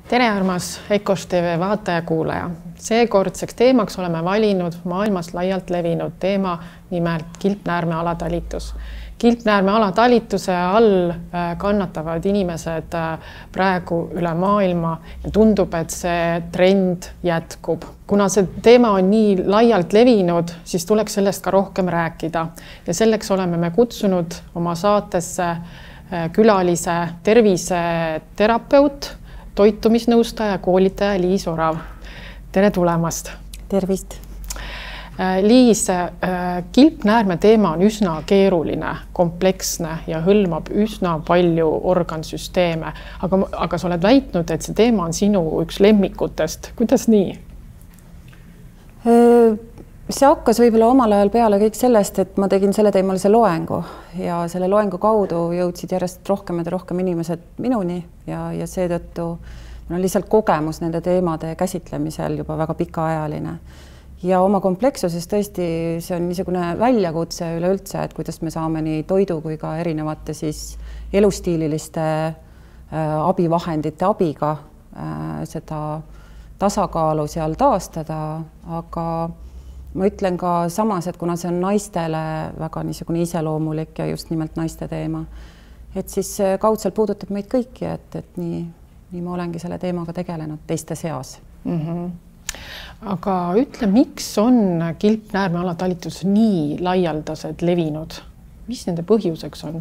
Tere armas EKOS TV vaataja-kuulaja. Seekordseks teemaks oleme valinud maailmas laialt levinud teema nimelt kilpnäärme alatalitus. Kilpnäärme alatalituse all kannatavad inimesed praegu üle maailma ja tundub, et see trend jätkub. Kuna see teema on nii laialt levinud, siis tuleks sellest ka rohkem rääkida. Ja selleks oleme me kutsunud oma saatesse külalise terviseterapeut, toitumisnõustaja, koolitaja Liis Orav. Tere tulemast! Tervist! Liis, kilpnäärme teema on üsna keeruline, kompleksne ja hõlmab üsna palju organsüsteeme, aga sa oled väitnud, et see teema on sinu üks lemmikutest. Kuidas nii? See hakkas võib-olla omal ajal peale kõik sellest, et ma tegin selle teemalise loengu ja selle loengu kaudu jõudsid järjest rohkem ja rohkem inimesed minuni ja seetõttu on lihtsalt kogemus nende teemade käsitlemisel juba väga pikaajaline. Ja oma komplekssuses tõesti see on niisugune väljakutse üleüldse, et kuidas me saame nii toidu kui ka erinevate siis elustiililiste abivahendite abiga seda tasakaalu seal taastada, aga ma ütlen ka samas, et kuna see on naistele väga niisugune iseloomulik ja just nimelt naiste teema, et siis kaudselt puudutab meid kõiki, et nii ma olengi selle teemaga tegelenud teiste seas. Aga ütle, miks on kilpnäärme alatalitus nii laialdased levinud? Mis nende põhjuseks on?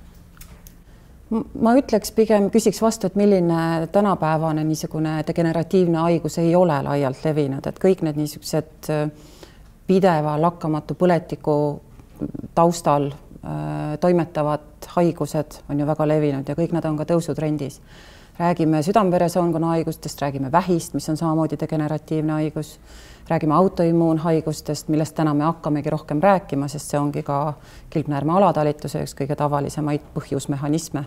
Ma ütleks pigem, küsiks vastu, et milline tänapäevane niisugune degeneratiivne haigus ei ole laialt levinud, et kõik need niisugused pideva lakkamatu põletiku taustal toimetavad haigused on ju väga levinud ja kõik nad on ka tõusutrendis. Räägime südame-veresoonkonna haigustest, räägime vähist, mis on samamoodi degeneratiivne haigus, räägime autoimmuunhaigustest, millest täna me hakkamegi rohkem rääkima, sest see ongi ka kilpnäärme alatalituse üks kõige tavalisemaid põhjusmehhanisme.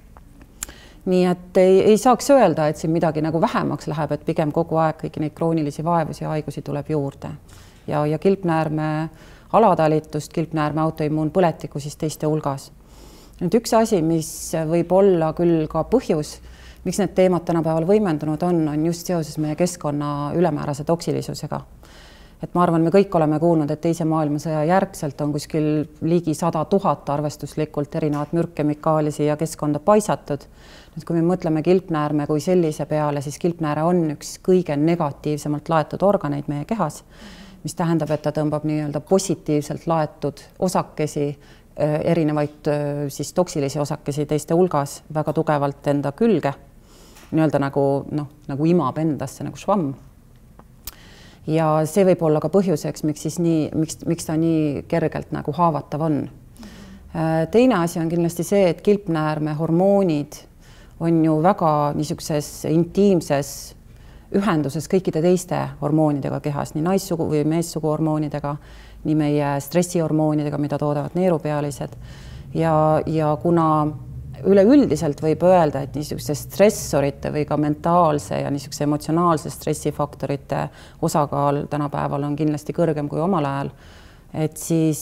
Nii et ei saaks öelda, et siin midagi nagu vähemaks läheb, et pigem kogu aeg kõiki neid kroonilisi vaevusi ja haigusi tuleb juurde. Ja kilpnäärme alatalitust, kilpnäärme autoimmuunpõletiku siis teiste hulgas. Nüüd üks asi, mis võib olla küll ka põhjus, miks need teemad tänapäeval võimendunud on just seoses meie keskkonna ülemäärase toksilisusega. Et ma arvan, me kõik oleme kuulnud, et teise maailmasõja järgselt on kuskil ligi 100 000 arvestuslikult erinevat mürkkemikaali siia keskkonda paisatud. Nüüd, kui me mõtleme kilpnäärme kui sellise peale, siis kilpnääre on üks kõige negatiivsemalt laetud organeid meie kehas, mis tähendab, et ta tõmbab nii-öelda positiivselt laetud osakesi, erinevaid siis toksilisi osakesi teiste hulgas väga tugevalt enda külge, nii-öelda nagu imab endasse nagu švamm. Ja see võib olla ka põhjuseks, miks ta nii kergelt nagu haavatav on. Teine asi on kindlasti see, et kilpnäärme hormoonid on ju väga niisuguses intiimses ühenduses kõikide teiste hormoonidega kehas, nii naissugu või meessugu hormoonidega, nii meie stressihormoonidega, mida toodavad neerupealised. Ja kuna üleüldiselt võib öelda, et niisuguse stressorite või ka mentaalse ja niisuguse emotsionaalse stressifaktorite osakaal tänapäeval on kindlasti kõrgem kui omal ajal, et siis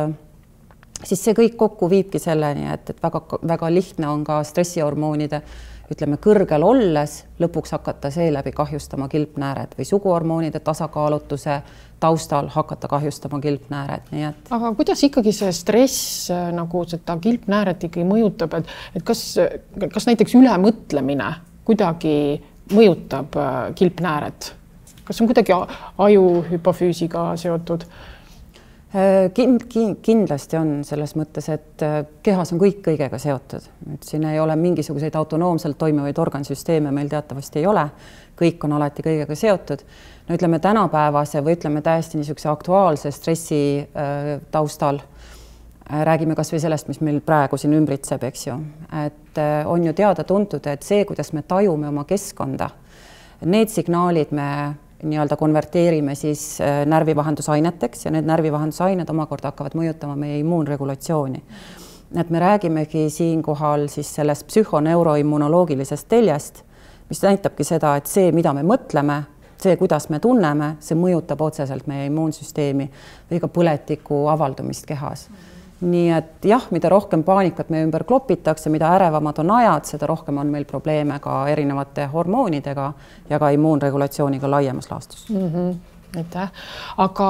see kõik kokku viibki selleni, et väga lihtne on ka stressihormoonide ütleme kõrgel olles lõpuks hakata seeläbi kahjustama kilpnääred või suguhormoonide tasakaalutuse taustal hakata kahjustama kilpnääred. Aga kuidas ikkagi see stress nagu seda kilpnääret ikkagi mõjutab, et kas näiteks ülemõtlemine kuidagi mõjutab kilpnääret? Kas on kuidagi aju hüpofüüsiga seotud? Kindlasti on selles mõttes, et kehas on kõik kõigega seotud. Siin ei ole mingisuguseid autonoomselt toimivaid organsüsteeme, meil teatavasti ei ole. Kõik on alati kõigega seotud. No ütleme tänapäevase või ütleme täiesti niisuguse aktuaalse stressi taustal. Räägime kas või sellest, mis meil praegu siin ümbritseb, eks ju. Et on ju teada tuntud, et see, kuidas me tajume oma keskkonda, need signaalid me nii-öelda konverteerime siis närvivahendusaineteks ja need närvivahendusained omakorda hakkavad mõjutama meie immuunregulatsiooni. Et me räägimegi siinkohal siis sellest psühhoneuroimmunoloogilisest teljest, mis näitabki seda, et see, mida me mõtleme, see, kuidas me tunneme, see mõjutab otseselt meie immuunsüsteemi või ka põletiku avaldumist kehas. nii et jah, mida rohkem paanikat me ümber klopitakse, mida ärevamad on ajad, seda rohkem on meil probleeme ka erinevate hormoonidega ja ka immuunregulatsiooniga laiemas laastus. Aitäh. Aga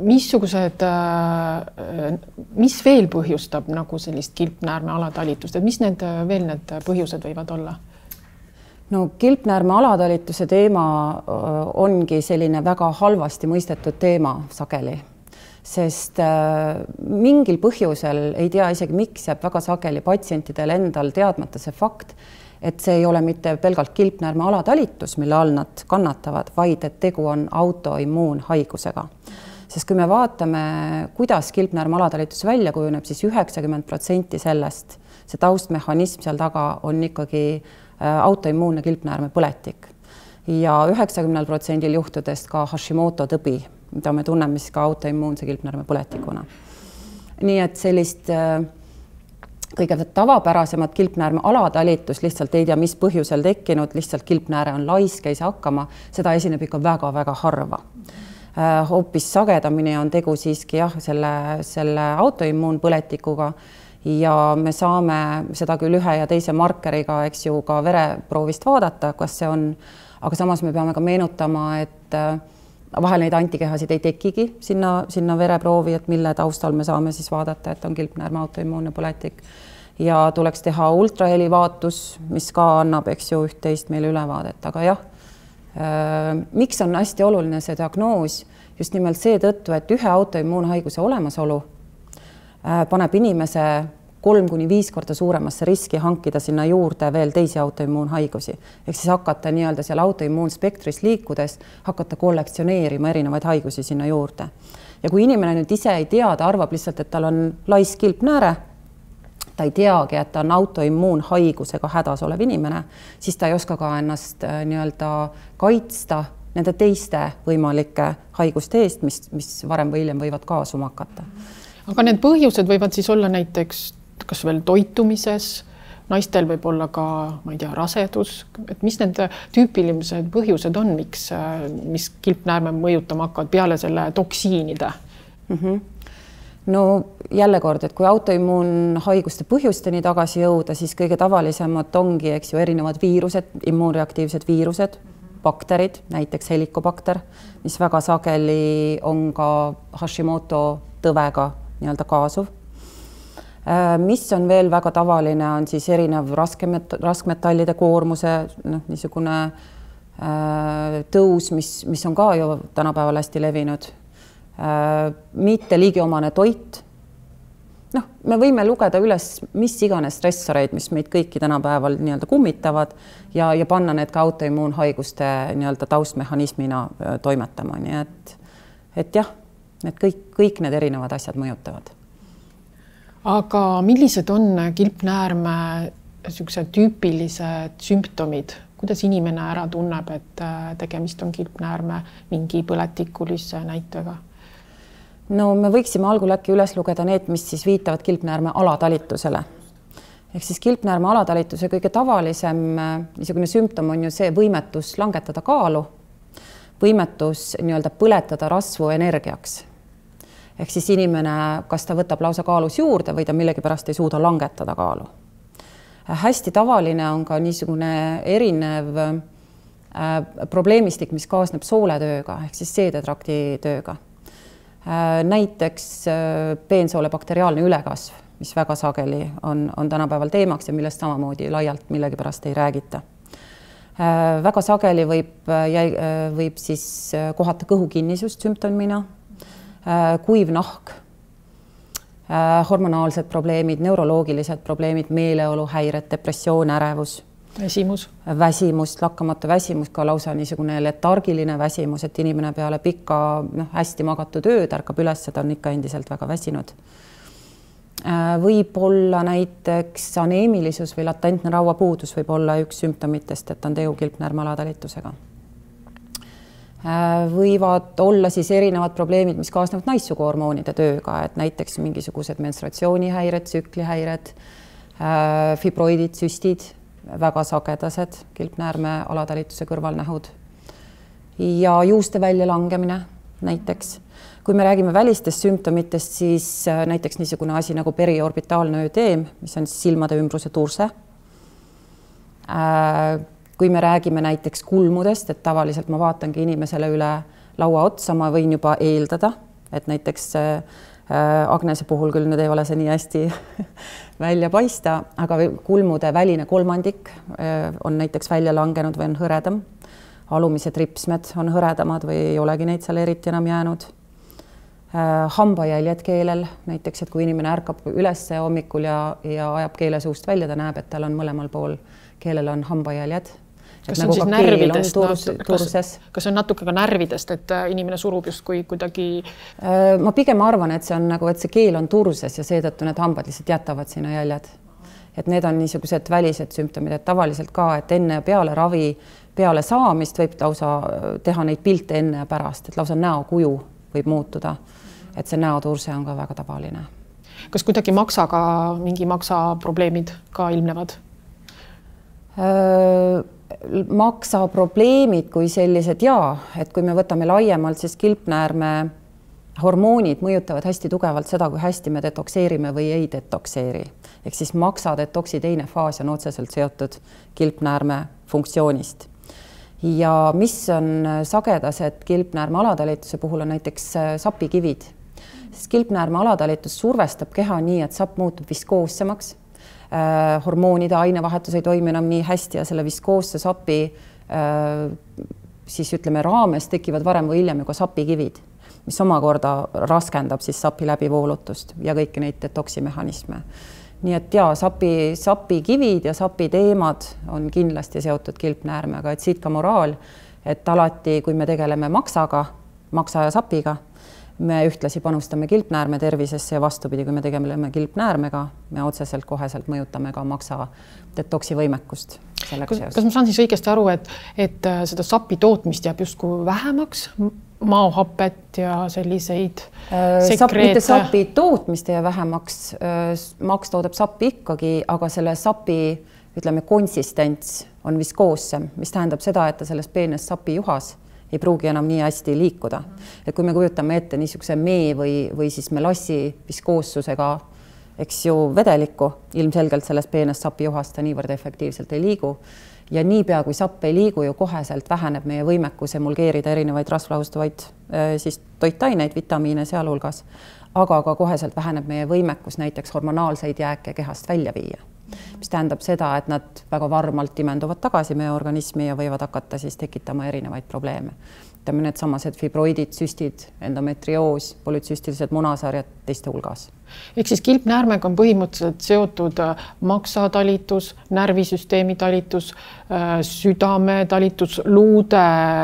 mis veel põhjustab nagu sellist kilpnäärme alatalitust, et mis need põhjused võivad olla? No kilpnäärme alatalituse teema ongi selline väga halvasti mõistetud teema sageli, sest mingil põhjusel, ei tea isegi miks, jääb väga sageli patsientidel endal teadmata see fakt, et see ei ole mitte pelgalt kilpnäärme alatalitus, mille all nad kannatavad, vaid et tegu on autoimmuunhaigusega. Sest kui me vaatame, kuidas kilpnäärme alatalitus välja kujuneb, siis 90% sellest, see taustmehhanism seal taga on ikkagi autoimmuunne kilpnäärme põletik. Ja 90% juhtudest ka Hashimoto tõbi, mida me tunneme siis ka autoimmuunse kilpnäärme põletikuna. Nii et sellist kõige tavapärasemat kilpnäärme alatalitus lihtsalt ei tea, mis põhjusel tekkinud, lihtsalt kilpnääre on laisk, ei saa hakkama, seda esineb ikka väga-väga harva. Hoopis sagedamini on tegu siiski jah, selle autoimmuunpõletikuga ja me saame seda küll ühe ja teise markeriga, eks ju, ka vereproovist vaadata, kas see on, aga samas me peame ka meenutama, et vahel neid antikehasid ei tekigi sinna vereproovi, et mille taustal me saame siis vaadata, et on kilpnäärme autoimmuunne põletik ja tuleks teha ultrahelivaatus, mis ka annab, eks ju, üht-teist meile ülevaadet, aga jah, miks on hästi oluline see diagnoos just nimelt seetõttu, et ühe autoimmuunhaiguse olemasolu paneb inimese 3–5 korda suuremasse riski hankida sinna juurde veel teisi autoimmuunhaigusi. Ehk siis hakata nii-öelda seal autoimmuunspektris liikudes, hakata kollektsioneerima erinevaid haigusi sinna juurde. Ja kui inimene nüüd ise ei tea, ta arvab lihtsalt, et tal on laisk kilpnääre, ta ei teagi, et ta on autoimmuunhaigusega hädas olev inimene, siis ta ei oska ka ennast nii-öelda kaitsta nende teiste võimalike haiguste eest, mis varem või hiljem võivad kaasuma hakata. Aga need põhjused võivad siis olla näiteks kas veel toitumises, naistel võib olla ka, ma ei tea, rasedus, et mis need tüüpilised põhjused on, mis kilpnäärme mõjutama hakkavad peale selle toksiinide? No jälle kord, et kui autoimmuunhaiguste põhjusteni tagasi jõuda, siis kõige tavalisemad ongi, eks ju, erinevad viirused, immuunreaktiivsed viirused, bakterid, näiteks helikobakter, mis väga sageli on ka Hashimoto tõvega nii-öelda kaasuv. Mis on veel väga tavaline, on siis erinev raskmetallide koormuse niisugune tõus, mis on ka ju tänapäeval hästi levinud. Mitte liigiomane toit. Me võime lugeda üles mis iganes stressoreid, mis meid kõiki tänapäeval nii-öelda kummitavad ja panna need ka autoimmuunhaiguste nii-öelda taustmehhanismina toimetama. Nii et jah, et kõik need erinevad asjad mõjutavad. Aga millised on kilpnäärme tüüpilised sümptomid? Kuidas inimene ära tunneb, et tegemist on kilpnäärme mingi põletikulise näitega? No me võiksime algul äkki üles lugeda need, mis siis viitavad kilpnäärme alatalitusele. Ehk siis kilpnäärme alatalituse kõige tavalisem niisugune sümptom on ju see võimetus langetada kaalu, võimetus nii-öelda põletada rasvu energiaks. Ehk siis inimene, kas ta võtab lausa kaalus juurde või ta millegipärast ei suuda langetada kaalu. Hästi tavaline on ka niisugune erinev probleemistik, mis kaasneb sooletööga ehk siis seedetrakti tööga. Näiteks peensoole bakteriaalne ülekasv, mis väga sageli on tänapäeval teemaks ja millest samamoodi laialt millegipärast ei räägita. Väga sageli võib siis kohata kõhukinnisust sümptomina, kuiv nahk, hormonaalsed probleemid, neuroloogilised probleemid, meeleoluhäired, depressioon, ärevus, väsimus, lakkamatu väsimus, ka lausa niisugune letargiline väsimus, et inimene peale pikka hästi magatud ööd ärkab üles, ta on ikka endiselt väga väsinud. Võib olla näiteks aneemilisus või latentne rauapuudus võib olla üks sümptomitest, et on tegu kilpnäärme alatalitusega. Võivad olla siis erinevad probleemid, mis kaasnevad naissuguhormoonide tööga, et näiteks mingisugused menstratsioonihäired, tsüklihäired, fibroidid, süstid, väga sagedased kilpnäärme alatalituse kõrvalnähud ja juuste väljalangemine, näiteks. Kui me räägime välistest sümptomitest, siis näiteks niisugune asi nagu periorbitaalne ödeem, mis on silmade ümbruse turse. Kui me räägime näiteks kulmudest, et tavaliselt ma vaatangi inimesele üle laua otsa, ma võin juba eeldada, et näiteks Agnese puhul küll nüüd ei ole see nii hästi välja paista, aga kulmude väline kolmandik on näiteks välja langenud või on hõredam. Alumised ripsmed on hõredamad või ei olegi neid seal eriti enam jäänud. Hambajäljed keelel, näiteks, et kui inimene ärkab üles hommikul ja ajab keele suust välja, ta näeb, et tal on mõlemal pool keelel on hambajäljed. Kas on siis närvidest? Kas on natuke ka närvidest, et inimene surub just kui kuidagi? Ma pigem arvan, et see on nagu, et see keel on turses ja seetõttu need hambad lihtsalt jätavad sinna jäljed. Et need on niisugused välised sümptomid, et tavaliselt ka, et enne ja peale ravi, peale saamist võib lausa teha neid pilte enne ja pärast, et lausa näokuju võib muutuda. Et see näoturse on ka väga tavaline. Kas kuidagi mingi maksaprobleemid ka ilmnevad? Maksa probleemid kui sellised et kui me võtame laiemalt, siis kilpnäärme hormoonid mõjutavad hästi tugevalt seda, kui hästi me detokseerime või ei detokseeri. Ehk siis maksa detoksi teine faas on otseselt seotud kilpnäärme funktsioonist. Ja mis on sagedased kilpnäärme alatalituse puhul on näiteks sapikivid. Sest kilpnäärme alatalitus survestab keha nii, et sapp muutub viskoossemaks. Hormoonide ainevahetus ei toimi enam nii hästi ja selle viskoosse sapi siis ütleme raames tekivad varem või hiljem juba sapikivid, mis omakorda raskendab siis sapi läbivoolutust ja kõiki neid detoksimehhanisme. Nii et sapikivid ja sapiteemad on kindlasti seotud kilpnäärmega, et siit ka moraal, et alati, kui me tegeleme maksa ja sapiga, me ühtlasi panustame kilpnäärme tervisesse ja vastupidi, kui me tegeleme kilpnäärmega, me otseselt koheselt mõjutame ka maksa detoksi võimekust. Kas ma saan siis õigesti aru, et seda sapi tootmist jääb justkui vähemaks, maohapet ja selliseid sekreete? Sapi tootmist ei jää vähemaks, maks toodab sapi ikkagi, aga selle sapi, ütleme, konsistents on viskoossem, mis tähendab seda, et ta selles peenes sapi juhas ei pruugi enam nii hästi liikuda. Et kui me kujutame ette niisuguse mee või siis melassi viskoossusega, eks ju vedelikku, ilmselgelt selles peenes sapi juhast ta niivõrd efektiivselt ei liigu. Ja niipea, kui sapp ei liigu, ju koheselt väheneb meie võimekus emulgeerida erinevaid rasvlahustavaid siis toitaineid, vitamiine sealhulgas, aga ka koheselt väheneb meie võimekus näiteks hormonaalseid jääke kehast välja viia. Mis tähendab seda, et nad väga varmalt imenduvad tagasi meie organismi ja võivad hakata siis tekitama erinevaid probleeme. Ütleme need samased fibroidid, süstid, endometrioos, polütsüstilised munasarjad teiste hulgas. Ehk siis kilpnäärmega on põhimõtteliselt seotud maksatalitus, närvisüsteemi talitus, südametalitus, luude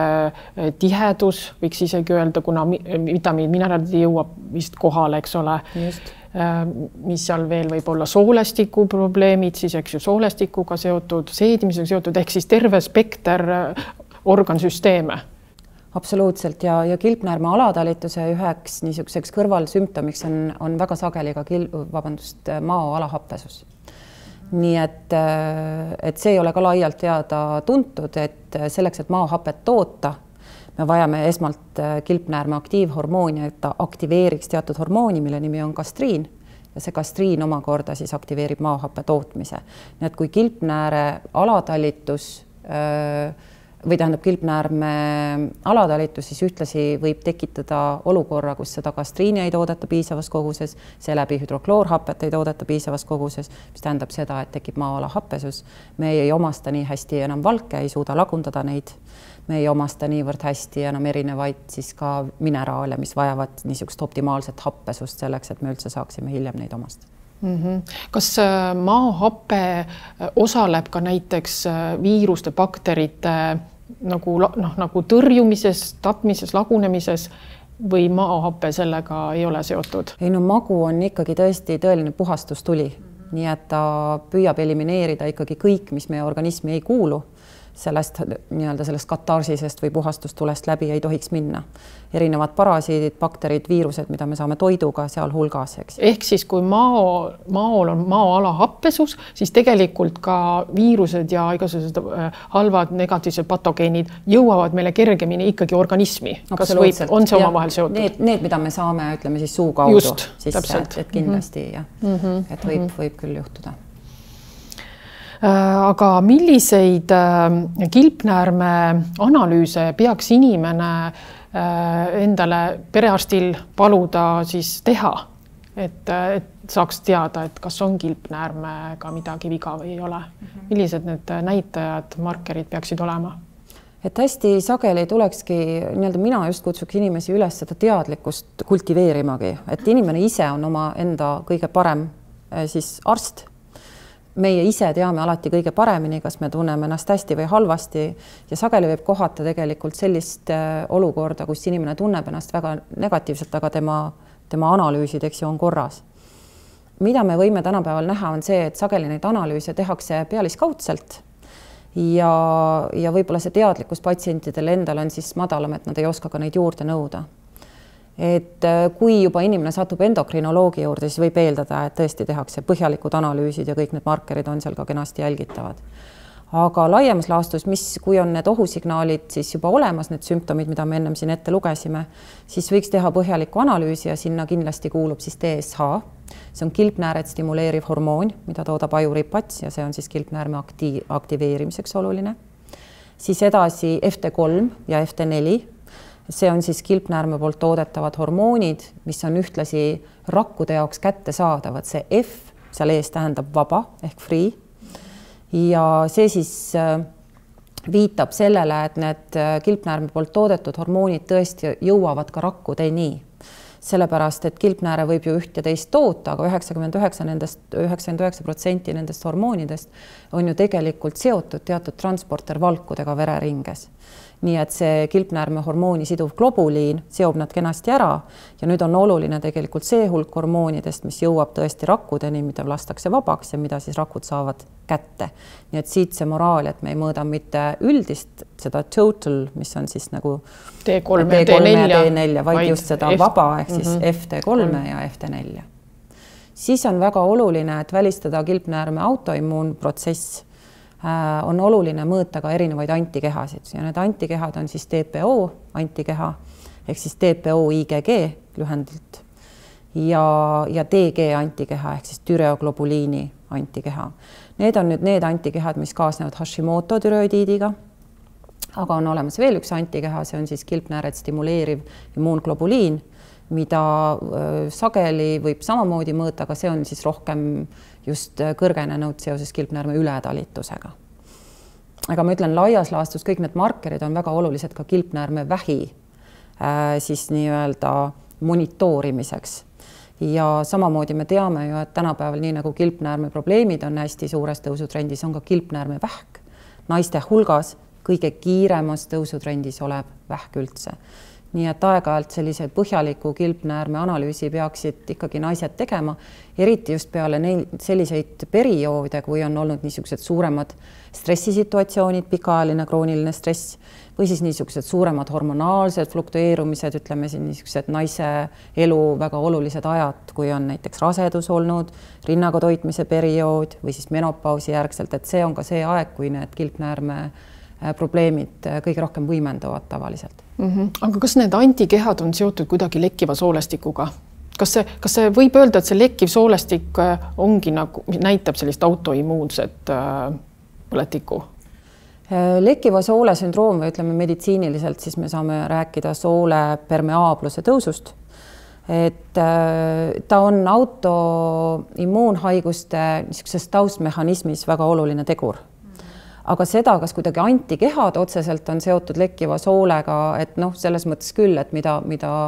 tihedus, võiks isegi öelda, kuna vitamiin mineraalid jõuab vist kohale, eks ole. Just. Mis seal veel võib olla soolestiku probleemid, siis eks ju soolestikuga seotud, seedimisega seotud, ehk siis terve spekter organsüsteeme. Absoluutselt ja kilpnäärme alatalituse üheks niisuguseks kõrvalsümptomiks on väga sageli ka mao alahappesus. Nii et see ei ole ka laialt teada tuntud, et selleks, et maohapet toota, me vajame esmalt kilpnäärme aktiivhormooni, et ta aktiveeriks teatud hormooni, mille nimi on gastriin ja see gastriin omakorda siis aktiveerib maohappe tootmise. Nii et kui kilpnääre alatalitus või tähendab kilpnäärme alatalitus, siis ühtlasi võib tekitada olukorra, kus seda gastriini ei toodeta piisavas koguses, seeläbi hüdrokloorhapet ei toodeta piisavas koguses, mis tähendab seda, et tekib maa-alahappesus. Me ei omasta nii hästi enam valke, ei suuda lagundada neid. Me ei omasta niivõrd hästi enam erinevaid siis ka mineraale, mis vajavad niisugust optimaalset happesust selleks, et me üldse saaksime hiljem neid omastada. Kas maohappe osaleb ka näiteks viiruste, bakterite nagu tõrjumises, tapmises, lagunemises või maohappe sellega ei ole seotud? Ei, magu on ikkagi tõesti tõeline puhastustuli, nii et ta püüab elimineerida ikkagi kõik, mis meie organismi ei kuulu. sellest katarsisest või puhastustulest läbi ei tohiks minna. Erinevad parasiidid, bakterid, viirused, mida me saame toiduga sealhulgas, eks. Ehk siis, kui maol on maoala happesus, siis tegelikult ka viirused ja igasugused halvad negatiivsed patogeenid jõuavad meile kergemini ikkagi organismi. Kas võib, on see omavahel seotud? Need, mida me saame, ütleme siis suu kaudu. Just, täpselt. Et kindlasti, et võib küll juhtuda. Aga milliseid kilpnäärme analüüse peaks inimene endale perearstil paluda siis teha, et saaks teada, et kas on kilpnäärmega midagi viga või ei ole? Millised need näitajad, markerid peaksid olema? Et hästi sageli tulekski, mina just kutsuks inimesi üles seda teadlikkust kultiveerimagi, et inimene ise on oma enda kõige parem siis arst. Meie ise teame alati kõige paremini, kas me tunneme ennast hästi või halvasti ja sageli võib kohata tegelikult sellist olukorda, kus inimene tunneb ennast väga negatiivselt, aga tema analüüsid, eks ju, on korras. Mida me võime tänapäeval näha on see, et sageli neid analüüse tehakse pealiskaudselt ja võib-olla see teadlikkus patsientidel endal on siis madalam, et nad ei oska ka neid juurde nõuda. Et kui juba inimene satub endokrinoloogi juurde, siis võib eeldada, et tõesti tehakse põhjalikud analüüsid ja kõik need markerid on seal ka kenasti jälgitavad. Aga laiemas laastus, kui on need ohusignaalid siis juba olemas, need sümptomid, mida me ennem siin ette lugesime, siis võiks teha põhjaliku analüüsi ja sinna kindlasti kuulub siis TSH. See on kilpnääret stimuleeriv hormoon, mida toodab ajuripats ja see on siis kilpnäärme aktiveerimiseks oluline. Siis edasi FT3 ja FT4. See on siis kilpnäärme poolt toodetavad hormoonid, mis on ühtlasi rakkude jaoks kättesaadavad. See F seal ees tähendab vaba ehk free ja see siis viitab sellele, et need kilpnäärme poolt toodetud hormoonid tõesti jõuavad ka rakkudeni. Sellepärast, et kilpnääre võib ju üht ja teist toota, aga 99% nendest hormoonidest on ju tegelikult seotud teatud transportervalkudega vereringes. Nii et see kilpnäärme hormooni siduv globuliin seob nad kenasti ära ja nüüd on oluline tegelikult see hulk hormoonidest, mis jõuab tõesti rakkudeni, mida lastakse vabaks ja mida siis rakud saavad kätte. Nii et siit see moraal, et me ei mõõda mitte üldist seda total, mis on siis nagu T3 ja T4, vaid just seda vaba ehk siis FT3 ja FT4. Siis on väga oluline, et välistada kilpnäärme autoimmuunprotsess. On oluline mõõta ka erinevaid antikehasid ja need antikehad on siis TPO antikeha ehk siis TPO IgG lühendilt ja TG antikeha ehk siis türeoglobuliini antikeha. Need on nüüd need antikehad, mis kaasnevad Hashimoto türoidiidiga, aga on olemas veel üks antikeha, see on siis kilpnääret stimuleeriv immuunglobuliin, mida sageli võib samamoodi mõõta, aga see on siis rohkem just kõrgenenud seoses kilpnäärme ületalitusega. Aga ma ütlen, laias laastus kõik need markerid on väga olulised ka kilpnäärme vähi siis nii-öelda monitoorimiseks. Ja samamoodi me teame ju, et tänapäeval nii nagu kilpnäärme probleemid on hästi suures tõusutrendis, on ka kilpnäärme vähk. Naiste hulgas kõige kiiremas tõusutrendis olev vähk üldse. Nii et aeg-ajalt sellise põhjaliku kilpnäärme analüüsi peaksid ikkagi naised tegema, eriti just peale selliseid perioode, kui on olnud niisugused suuremad stressisituatsioonid, pikaajaline krooniline stress või siis niisugused suuremad hormonaalsed fluktueerumised, ütleme siin niisugused naise elu väga olulised ajad, kui on näiteks rasedus olnud, rinnaga toitmise periood või siis menopausi järgselt, et see on ka see aeg, kui need kilpnäärme probleemid kõige rohkem võimenduvad tavaliselt. Aga kas need antikehad on seotud kuidagi lekkiva soolestikuga? Kas see võib öelda, et see lekkiv soolestik ongi nagu, näitab sellist autoimmuunset põletikku? Lekkiva soole sündroom või ütleme meditsiiniliselt, siis me saame rääkida soole permeaabluse tõusust. Et ta on autoimmuunhaiguste niisuguses taustmehhanismis väga oluline tegur. Aga seda, kas kuidagi antikehad otseselt on seotud lekkiva soolega, et selles mõttes küll, et mida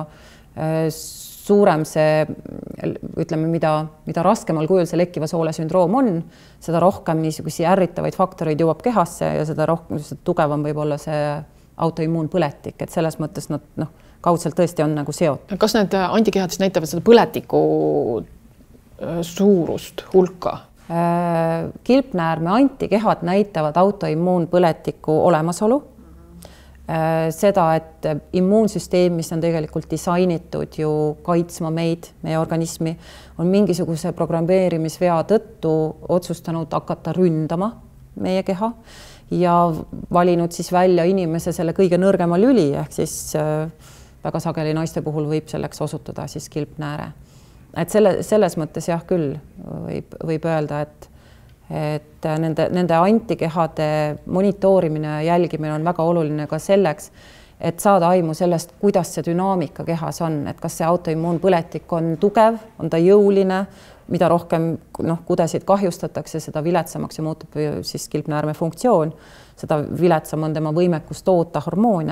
suurem see, ütleme, mida raskemal kujul see lekkiva soole sündroom on, seda rohkem niisugusi ärritavaid faktoreid jõuab kehasse ja seda rohkem tugevam võib olla see autoimmuunpõletik, et selles mõttes nad kaudselt tõesti on nagu seotud. Kas need antikehad siis näitavad seda põletiku suurust, hulka? Kilpnäärme antikehad näitavad autoimmuunpõletiku olemasolu. Seda, et immuunsüsteem, mis on tegelikult disainitud ju kaitsma meid, meie organismi, on mingisuguse programmeerimisvea tõttu otsustanud hakata ründama meie keha ja valinud siis välja inimese selle kõige nõrgema lüli, ehk siis väga sageli naiste puhul võib selleks osutuda siis kilpnääre. Et selles mõttes jah küll võib öelda, et nende antikehade monitoorimine ja jälgimine on väga oluline ka selleks, et saada aimu sellest, kuidas see dünaamika kehas on, et kas see autoimmuunpõletik on tugev, on ta jõuline, mida rohkem kudesid kahjustatakse, seda viletsamaks ja muutub siis kilpnäärme funktsioon, seda viletsam on tema võimekus toota hormoone.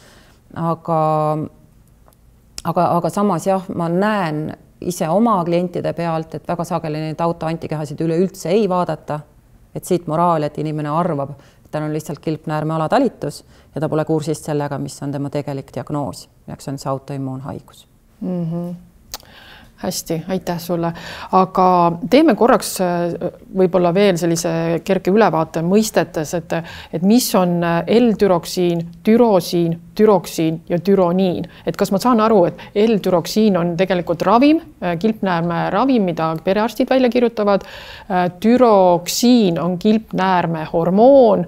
Aga samas jah, ma näen ise oma klientide pealt, et väga sageli neid autoantikehasid üleüldse ei vaadata, et siit moraal, et inimene arvab, et tal on lihtsalt kilpnäärme alatalitus ja ta pole kursis sellega, mis on tema tegelik diagnoos, eks on see autoimmuunhaigus. Hästi, aitäh sulle. Aga teeme korraks võib-olla veel sellise kerge ülevaate mõistetes, et mis on L-tyroksiin, tyrosiin, tyroksiin ja tyroniin. Et kas ma saan aru, et L-tyroksiin on tegelikult ravim, kilpnäärme ravim, mida perearstid välja kirjutavad. Tyroksiin on kilpnäärme hormoon,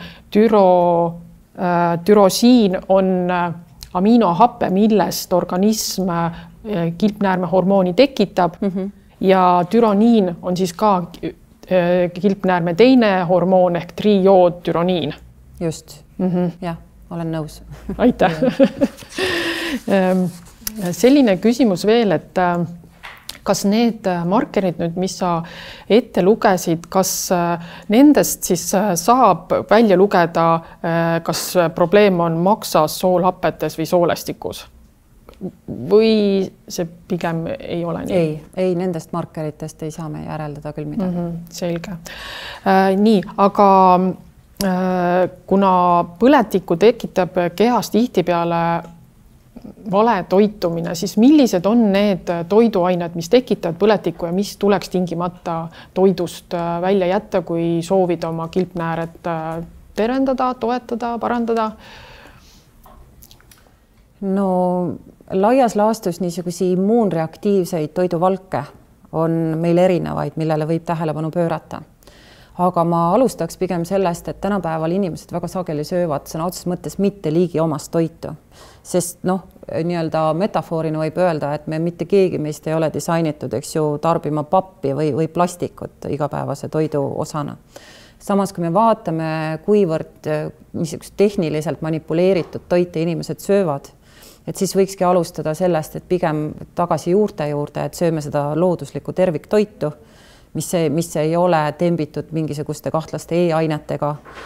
tyrosiin on aminohappe, millest organism kilpnäärme hormooni tekitab ja tyroniin on siis ka kilpnäärme teine hormoon ehk triiodtyroniin. Just, jah, olen nõus. Aitäh. Selline küsimus veel, et kas need markerid nüüd, mis sa ette lugesid, kas nendest siis saab välja lugeda, kas probleem on maksas, soolhapetes või soolestikus? Või see pigem ei ole nii? Ei, nendest markeritest ei saa me järeldada küll midagi. Selge. Nii, aga kuna põletikku tekitab kehas tihtipeale vale toitumine, siis millised on need toiduained, mis tekitavad põletikku ja mis tuleks tingimata toidust välja jätta, kui soovida oma kilpnääret tervendada, toetada, parandada? No laias laastus niisugusi immuunreaktiivseid toiduvalke on meil erinevaid, millele võib tähelepanu pöörata. Aga ma alustaks pigem sellest, et tänapäeval inimesed väga sageli söövad sõna otseses mõttes mitte liigi omast toitu. Sest nii-öelda metafoorina võib öelda, et me mitte keegi meist ei ole disainitud, eks ju, tarbima pappi või plastikut igapäevase toidu osana. Samas, kui me vaatame, kuivõrd niisugust tehniliselt manipuleeritud toite inimesed söövad, et siis võikski alustada sellest, et pigem tagasi juurte juurde, et sööme seda looduslikku terviktoitu, mis ei ole tembitud mingisuguste kahtlaste e-ainetega.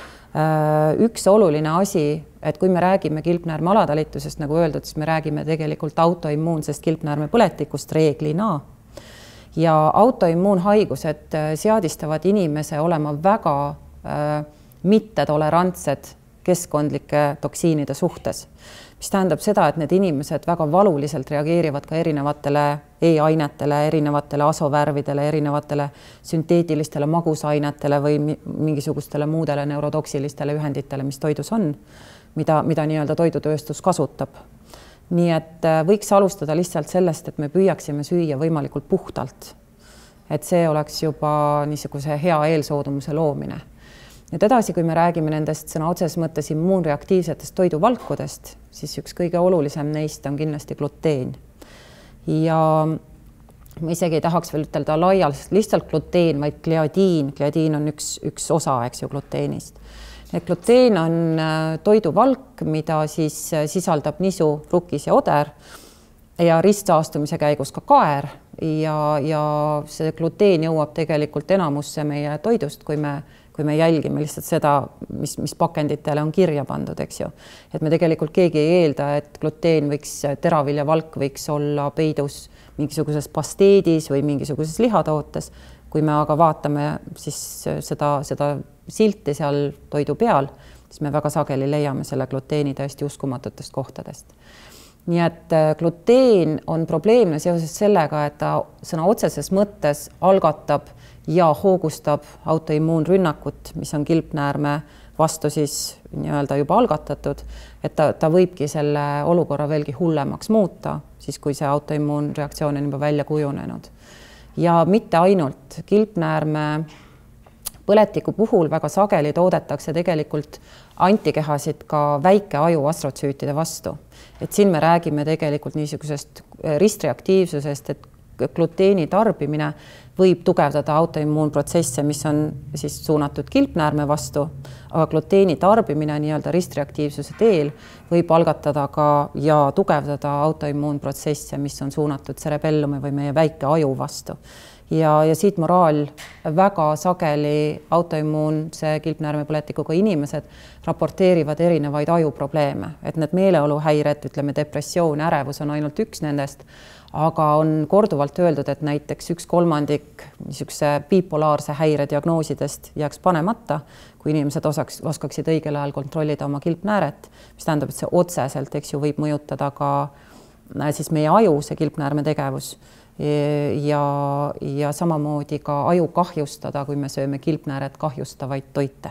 Üks oluline asi, et kui me räägime kilpnäärme alatalitusest, nagu öeldud, siis me räägime tegelikult autoimmuunsest kilpnäärme põletikust reeglina. Ja autoimmuunhaigused seadistavad inimese olema väga mittetolerantsed keskkondlike toksiinide suhtes, mis tähendab seda, et need inimesed väga valuliselt reageerivad ka erinevatele e-ainetele, erinevatele asovärvidele, erinevatele sünteetilistele magusainetele või mingisugustele muudele neurotoksilistele ühenditele, mis toidus on, mida nii-öelda toidutööstus kasutab. Nii et võiks alustada lihtsalt sellest, et me püüaksime süüa võimalikult puhtalt. Et see oleks juba niisuguse hea eelsoodumuse loomine. Nüüd edasi, kui me räägime nendest sõna otseses mõttes immuunreaktiivsetest toiduvalkudest, siis üks kõige olulisem neist on kindlasti gluteen. Ja ma isegi ei tahaks veel ütelda laialt lihtsalt gluteen, vaid gliadiin. Gliadiin on üks osa, eks ju, gluteenist. Gluteen on toiduvalk, mida siis sisaldab nisu, rukis ja oder ja ristsaastumise käigus ka kaer ja see gluteen jõuab tegelikult enamusse meie toidust, kui me jälgime lihtsalt seda, mis pakenditele on kirja pandud, eks ju. Et me tegelikult keegi ei eelda, et gluteen võiks, teraviljavalk võiks olla peidus mingisuguses pasteedis või mingisuguses lihatootes. Kui me aga vaatame siis seda silti seal toidu peal, siis me väga sageli leiame selle gluteeni tõesti uskumatutest kohtadest. nii et gluteen on probleemne seoses sellega, et ta sõna otseses mõttes algatab ja hoogustab autoimmuunrünnakut, mis on kilpnäärme vastu siis nii-öelda juba algatatud, et ta võibki selle olukorra veelgi hullemaks muuta, siis kui see autoimmuunreaktsioon on juba välja kujunenud. Ja mitte ainult kilpnäärme põletiku puhul väga sageli toodetakse tegelikult antikehasid ka väike aju astrotsüütide vastu. Et siin me räägime tegelikult niisugusest ristreaktiivsusest, et gluteeni tarbimine võib tugevdada autoimmuunprotsesse, mis on siis suunatud kilpnäärme vastu, aga gluteeni tarbimine nii-öelda ristreaktiivsuse teel võib algatada ka ja tugevdada autoimmuunprotsesse, mis on suunatud cerebellumi või meie väike aju vastu. Ja siit moraal väga sageli autoimmuunse kilpnäärmepõletikuga inimesed raporteerivad erinevaid ajuprobleeme, et need meeleoluhäired, ütleme depressioon, ärevus on ainult üks nendest, aga on korduvalt öeldud, et näiteks 1/3 niisuguse bipolaarse häire diagnoosidest jääks panemata, kui inimesed oskaksid õigel ajal kontrollida oma kilpnääret, mis tähendab, et see otseselt, eks ju, võib mõjutada ka siis meie aju, see kilpnäärme tegevus ja samamoodi ka aju kahjustada, kui me sööme kilpnääret kahjustavaid toite.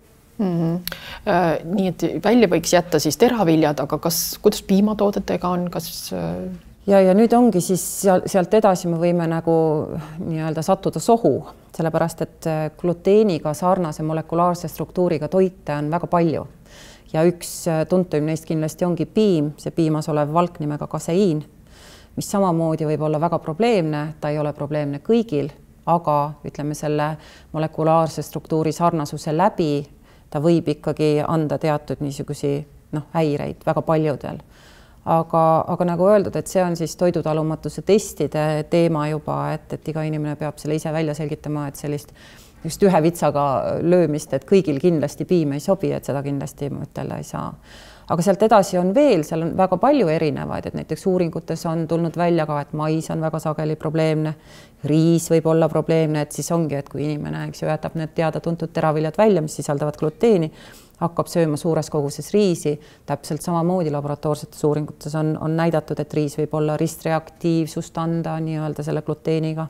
Nii et välja võiks jätta siis teraviljad, aga kuidas piimatoodetega on, kas ja nüüd ongi siis sealt edasi me võime nagu nii-öelda sattuda sohu, sellepärast et gluteeniga sarnase molekulaarse struktuuriga toite on väga palju. Ja üks tuntuim neist kindlasti ongi piim, see piimas olev valk nimega kaseiin, mis samamoodi võib olla väga probleemne, ta ei ole probleemne kõigil, aga ütleme selle molekulaarse struktuuri sarnasuse läbi ta võib ikkagi anda teatud niisugusi häireid väga paljudel. Aga nagu öeldud, et see on siis toidutalumatuse testide teema juba, et iga inimene peab selle ise välja selgitama, et sellist just ühe vitsaga löömist, et kõigil kindlasti piim ei sobi, et seda kindlasti mõtelda ei saa. Aga sealt edasi on veel, seal on väga palju erinevaid, et näiteks uuringutes on tulnud välja ka, et mais on väga sageli probleemne, riis võib olla probleemne, et siis ongi, et kui inimene jätab need teada-tuntud teraviljad välja, mis sisaldavad gluteeni, hakkab sööma suures koguses riisi, täpselt samamoodi laboratoorsetes uuringutes on näidatud, et riis võib olla ristreaktiivsust anda nii-öelda selle gluteeniga.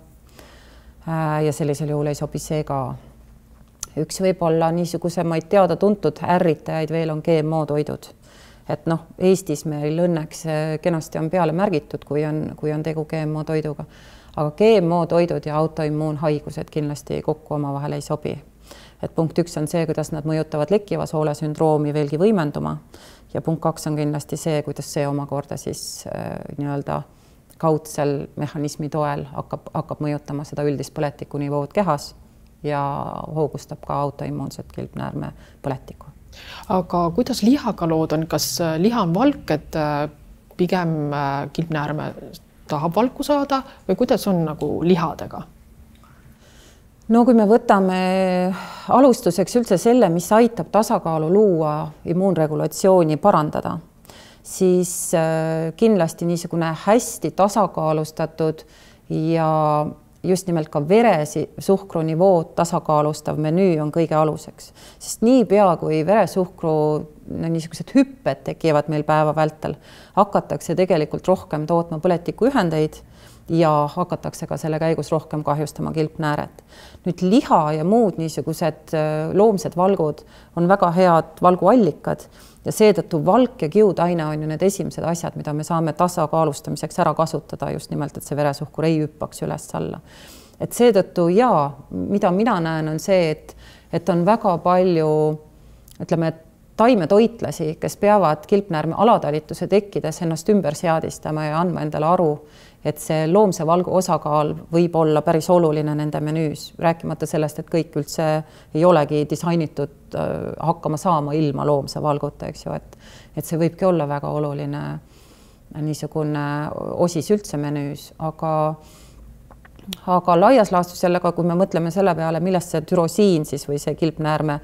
Ja sellisel juhul ei sobi see ka. Üks võib olla niisugusemaid teada-tuntud ärritajaid veel on GMO-toidud. Et Eestis meil õnneks kenasti on peale märgitud, kui on tegu GMO-toiduga. Aga GMO-toidud ja autoimmuunhaigused kindlasti kokku omavahel ei sobi. Et punkt 1 on see, kuidas nad mõjutavad lekkiva soole sündroomi veelgi võimenduma ja punkt 2 on kindlasti see, kuidas see omakorda siis nii-öelda kaudsel mehhanismi toel hakkab mõjutama seda üldist põletiku nivood kehas ja hoogustab ka autoimmuunset kilpnäärme põletikku. Aga kuidas lihaga lood on, kas liha on valk, et pigem kilpnäärme tahab valku saada või kuidas on nagu lihadega? No kui me võtame alustuseks üldse selle, mis aitab tasakaalu luua, immuunregulatsiooni parandada, siis kindlasti niisugune hästi tasakaalustatud ja just nimelt ka veresuhkrunivood tasakaalustav menüü on kõige aluseks. Sest niipea, kui veresuhkru niisugused hüpped tekivad meil päeva vältel, hakatakse tegelikult rohkem tootma põletikuühendeid ja hakatakse ka selle käigus rohkem kahjustama kilpnääret. Nüüd liha ja muud niisugused loomsed valgud on väga head valguallikad ja seetõttu valk ja kiudaine on ju need esimesed asjad, mida me saame tasakaalustamiseks ära kasutada just nimelt, et see veresuhkur ei hüppaks üles alla. Et seetõttu mida mina näen on see, et on väga palju, ütleme, taimetoitlasi, kes peavad kilpnäärme alatalituse tekkides ennast ümber seadistama ja andma endale aru, et see loomse valgu osakaal võib olla päris oluline nende menüüs, rääkimata sellest, et kõik üldse ei olegi disainitud hakkama saama ilma loomse valguta, eks ju, et see võibki olla väga oluline niisugune osis üldse menüüs, aga laias laastus jälle, kui me mõtleme selle peale, millest see türosiin siis või see kilpnäärme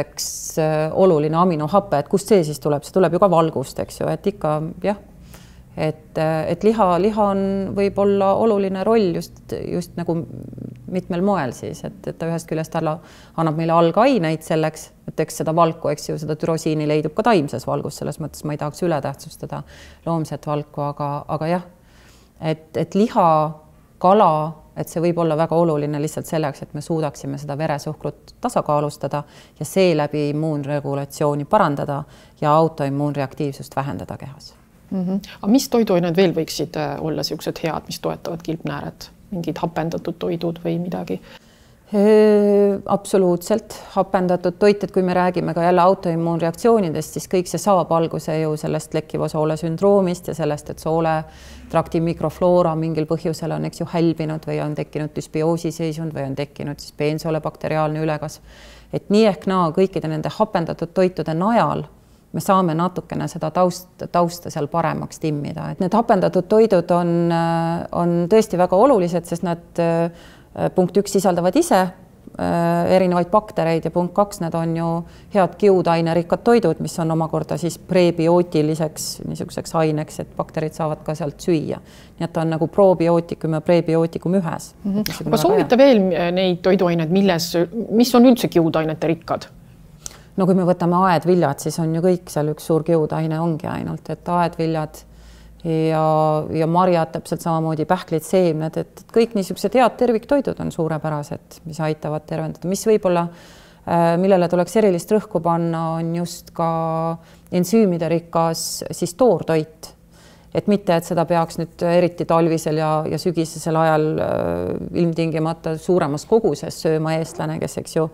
tootmiseks oluline aminohape, et kust see siis tuleb ju ka valgust, eks ju, et ikka et liha on võib-olla oluline roll just nagu mitmel moel siis, et ta ühest küljest annab meile algaineid selleks, et eks seda valku, eks ju, seda türosiini leidub ka taimses valgus, selles mõttes ma ei tahaks ületähtsustada loomset valku, aga jah, et liha, kala, et see võib olla väga oluline lihtsalt selleks, et me suudaksime seda veresuhkrut tasakaalustada ja seeläbi immuunregulatsiooni parandada ja autoimmuunreaktiivsust vähendada kehas. Aga mis toiduained veel võiksid olla sellised head, mis toetavad kilpnääret? Mingid hapendatud toidud või midagi? Absoluutselt hapendatud toit, et kui me räägime ka jälle autoimmuunreaktsioonidest, siis kõik see saab alguse ju sellest lekkiva soole sündroomist ja sellest, et sooletrakti mikrofloora mingil põhjusel on, eks ju, hälbinud või on tekkinud düsbioosi seisund või on tekkinud siis peensoole bakteriaalne ülekasv. Et nii ehk naa kõikide nende hapendatud toitude najal me saame natukene seda tausta seal paremaks timmida. Et need hapendatud toidud on tõesti väga olulised, sest nad punkt 1 sisaldavad ise erinevaid baktereid ja punkt 2, need on ju head kiudainerikad toidud, mis on omakorda siis prebiootiliseks niisuguseks aineks, et bakterid saavad ka sealt süüa. Nii et on nagu probiootikum ja prebiootikum ühes. Aga soovita veel neid toiduaineid, mis on üldse kiudainete rikkad? No kui me võtame aedviljad, siis on ju kõik seal üks suur kiudaine ongi ainult, et aedviljad ja marjad, täpselt samamoodi pähklid, seemned, et kõik niisugused head terviktoidud on suurepärased, mis aitavad tervendada. Mis võib-olla, millele tuleks erilist rõhku panna, on just ka ensüümide rikas siis toortoit. Et mitte, et seda peaks nüüd eriti talvisel ja sügisesel ajal ilmtingimata suuremas koguses sööma eestlane, kes eks ju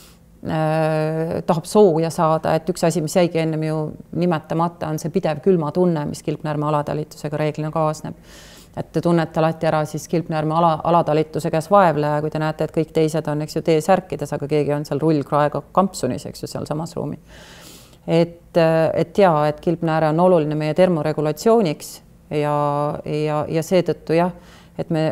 tahab sooja saada, et üks asi, mis jäigi ennem ju nimetamata, on see pidev külmatunne, mis kilpnäärme alatalitusega reeglina kaasneb. Et te tunnete alati ära siis kilpnäärme alatalituse käes vaevleja, kui te näete, et kõik teised on, eks ju, T-särkides, aga keegi on seal rullkraega kampsunis, eks ju, seal samas ruumi. Et kilpnääre on oluline meie termoregulatsiooniks ja seetõttu jah, et me